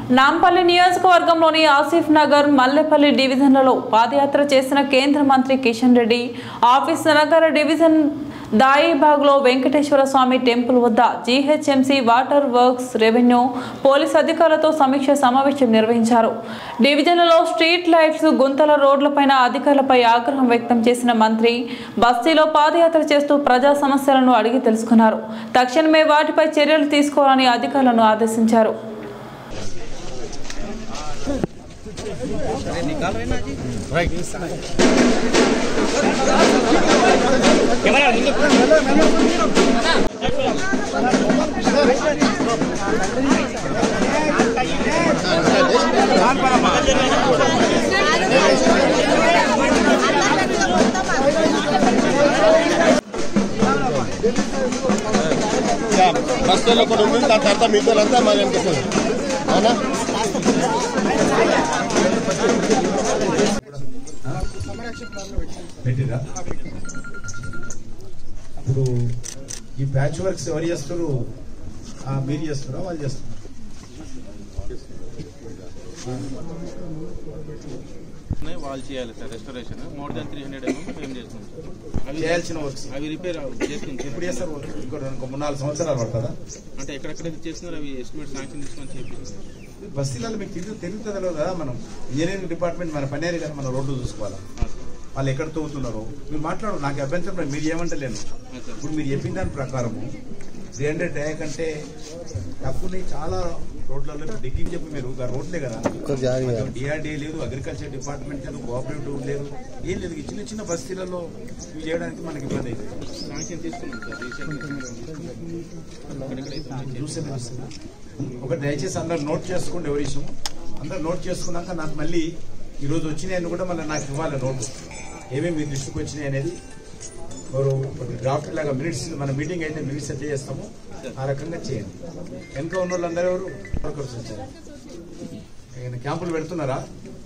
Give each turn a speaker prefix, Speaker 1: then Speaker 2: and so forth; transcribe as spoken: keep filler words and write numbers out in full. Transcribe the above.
Speaker 1: నాంపల్లి నియోజకవర్గంలోని ఆసిఫ్ నగర్ మల్లెపల్లి డివిజన్లలో పాదయాత్ర చేసిన కేంద్ర మంత్రి కిషన్ రెడ్డి ఆఫీస్ నగర్ డివిజన్ దాయిబాగ్లో వెంకటేశ్వర స్వామి టెంపుల్ వద్ద GHMC water works revenue police అధికారులతో సమీక్ష సమావేశం నిర్వహించారు. డివిజన్లలో స్ట్రీట్ లైట్స్ గుంతల రోడ్లపైన అధికారులపై ఆగ్రహం వ్యక్తం చేసిన మంత్రి బస్తీలో పాదయాత్ర చేస్తూ ప్రజా సమస్యలను అడిగి తెలుసుకున్నారు. తక్షణమే వాటిపై చర్యలు తీసుకోవాలని అధికారులను ఆదేశించారు.
Speaker 2: निकाल रहे ना जी
Speaker 3: राइट
Speaker 2: कैमरा
Speaker 3: బస్సులో కూడా ఉంది. దాని తర్వాత మిగతాలంతా మరి అనిపిస్తుంది అవునా?
Speaker 4: పెట్టిరా ఇప్పుడు ఈ ప్యాచ్ వర్క్స్ ఎవరు చేస్తారు? మీరు చేస్తారా వాళ్ళు చేస్తారు?
Speaker 2: వాళ్ళు చేయాలి sir. Restoration more than three hundred ఏం చేస్తున్నాం సార్. అవి
Speaker 4: చేయాల్సిన వర్క్స్
Speaker 2: అవి రిపేర్ చేస్తుంది.
Speaker 4: ఎప్పుడు చేస్తారు? ఇంకో మూడు నాలుగు సంవత్సరాలు పడుతుందా?
Speaker 2: అంటే ఎక్కడెక్కడైతే చేస్తున్నారు అవి ఎస్టిమేట్ శాంక్షన్ తీసుకొని చేపిస్తారు.
Speaker 4: బస్తీలలో మీకు తిరుగు తిరుగుతుందో కదా. మనం ఇంజనీరింగ్ డిపార్ట్మెంట్ మన పనేరు కదా, మన రోడ్డు చూసుకోవాలా. వాళ్ళు ఎక్కడ తవ్వుతున్నారో మీరు మాట్లాడు, నాకు అభ్యంతరం లేదు. మీరు ఏమంటలేను. ఇప్పుడు మీరు చెప్పిన దాని ప్రకారము త్రీ హండ్రెడ్ డ్యా కంటే తక్కువనే చాలా రోడ్లలో డిగ్గింగ్ చెప్పి మీరు రోడ్లే కదా. డిఆర్డీఏ లేదు, అగ్రికల్చర్ డిపార్ట్మెంట్ లేదు, కోఆపరేటివ్ లేదు, ఏం లేదు. చిన్న చిన్న బస్తీలలో ఇవి చేయడానికి మనకి ఇబ్బంది అవుతుంది.
Speaker 2: శాంక్షన్ తీసుకున్నాం సార్.
Speaker 4: చూసే ఒక దయచేసి అందరు నోట్ చేసుకోండి. ఎవరి ఇష్టం అందరు నోట్ చేసుకున్నాక నాకు మళ్ళీ ఈరోజు వచ్చినాయని కూడా మళ్ళీ నాకు ఇవ్వాలి నోటు, ఏమేమి మీ దృష్టికి వచ్చినాయి అనేది. ఎవరు డ్రాఫ్ట్ లాగా మినిట్స్, మన మీటింగ్ అయితే మినిట్స్ ఎట్లా చేస్తామో ఆ రకంగా చేయండి. వెనుక ఉన్న వాళ్ళందరూ ఎవరు వర్కర్స్ వచ్చారు. క్యాంపులు పెడుతున్నారా?